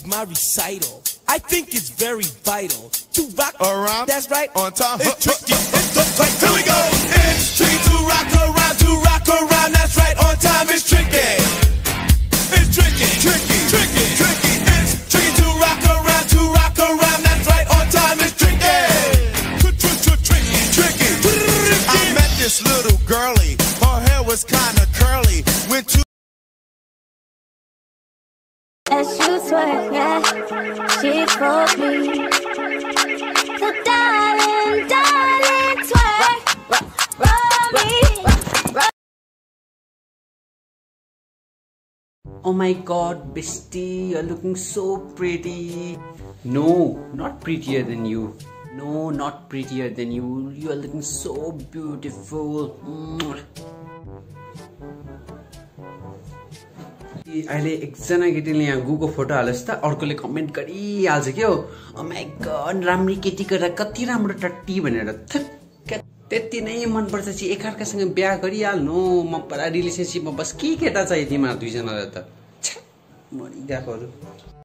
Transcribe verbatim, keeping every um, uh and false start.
is my recital. I think it's very vital to rock around. That's right. On time. It's tricky. It's the right. Here we go. It's tricky to rock around. To rock around. That's right. On time. It's tricky. It's tricky. Tricky. Tricky. Tricky. It's tricky to rock around. To rock around. That's right. On time. It's tricky. Tricky. Tricky. I met this little girlie. Her hair was kind of curly. Went to as you swear, yeah, she told me. So darling, darling, twerk for me. Oh my god, bestie, you're looking so pretty. No, not prettier than you. No, not prettier than you. You are looking so beautiful. अहिले एकजना केटीले यहाँ गुको photo हालोस् त अर्कोले comment गरिहाल्छ के हो oh my God राम्री केटी गर्दा कति राम्रो टट्टी भनेर त्यति नै मन पर्छ چې एकअर्कासँग बिहा गरिहाल्नु म परा रिलेसनशिपमा बस के केटा चाहियो तिमीहरु दुईजनालाई त मरि गएकोहरु